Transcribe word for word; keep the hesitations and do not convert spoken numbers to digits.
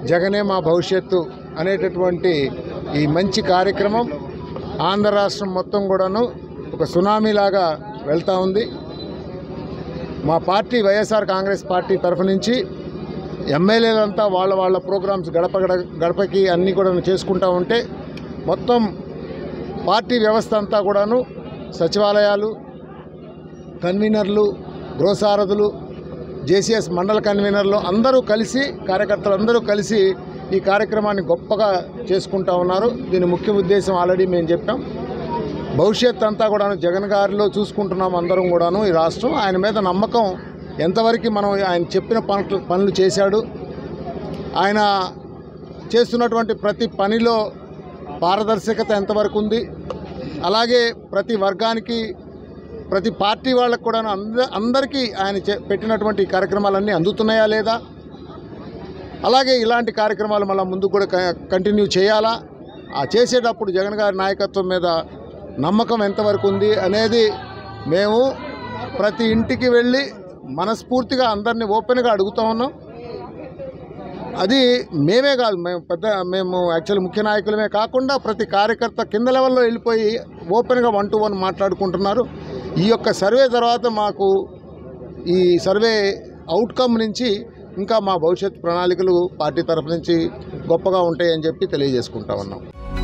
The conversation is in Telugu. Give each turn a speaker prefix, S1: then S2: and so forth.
S1: జగనే మా భవిష్యత్తు అనేటటువంటి ఈ మంచి కార్యక్రమం ఆంధ్ర రాష్ట్రం మొత్తం కూడాను ఒక సునామీలాగా వెళ్తూ ఉంది. మా పార్టీ వైఎస్ఆర్ కాంగ్రెస్ పార్టీ తరఫు నుంచి ఎమ్మెల్యేలంతా వాళ్ళ వాళ్ళ ప్రోగ్రామ్స్ గడప గడపకి అన్నీ కూడా చేసుకుంటూ ఉంటే మొత్తం పార్టీ వ్యవస్థ అంతా కూడాను సచివాలయాలు, కన్వీనర్లు, గృహసారథులు, జేసీఎస్ మండల కన్వీనర్లు అందరూ కలిసి, కార్యకర్తలు అందరూ కలిసి ఈ కార్యక్రమాన్ని గొప్పగా చేసుకుంటూ ఉన్నారు. దీని ముఖ్య ఉద్దేశం ఆల్రెడీ మేము చెప్పాం. భవిష్యత్ అంతా కూడాను జగన్ గారిలో చూసుకుంటున్నాం అందరం కూడాను. ఈ రాష్ట్రం ఆయన మీద నమ్మకం ఎంతవరకు మనం ఆయన చెప్పిన పనులు పనులు చేశాడు, ఆయన చేస్తున్నటువంటి ప్రతి పనిలో పారదర్శకత ఎంతవరకు ఉంది, అలాగే ప్రతి వర్గానికి ప్రతి పార్టీ వాళ్ళకు కూడా అంద అందరికీ ఆయన పెట్టినటువంటి కార్యక్రమాలన్నీ అందుతున్నాయా లేదా, అలాగే ఇలాంటి కార్యక్రమాలు మళ్ళీ ముందుకు కూడా కంటిన్యూ చేయాలా, ఆ చేసేటప్పుడు జగన్ గారి నాయకత్వం మీద నమ్మకం ఎంతవరకు ఉంది అనేది మేము ప్రతి ఇంటికి వెళ్ళి మనస్ఫూర్తిగా అందరినీ ఓపెన్గా అడుగుతూ ఉన్నాం. అది మేమే కాదు, మేము పెద్ద మేము యాక్చువల్ ముఖ్య నాయకులమే కాకుండా ప్రతి కార్యకర్త కింద లెవెల్లో వెళ్ళిపోయి ఓపెన్గా వన్ టు వన్ మాట్లాడుకుంటున్నారు. ఈ యొక్క సర్వే తర్వాత మాకు ఈ సర్వే అవుట్కమ్ నుంచి ఇంకా మా భవిష్యత్ ప్రణాళికలు పార్టీ తరఫు నుంచి గొప్పగా ఉంటాయని చెప్పి తెలియజేసుకుంటా ఉన్నాం.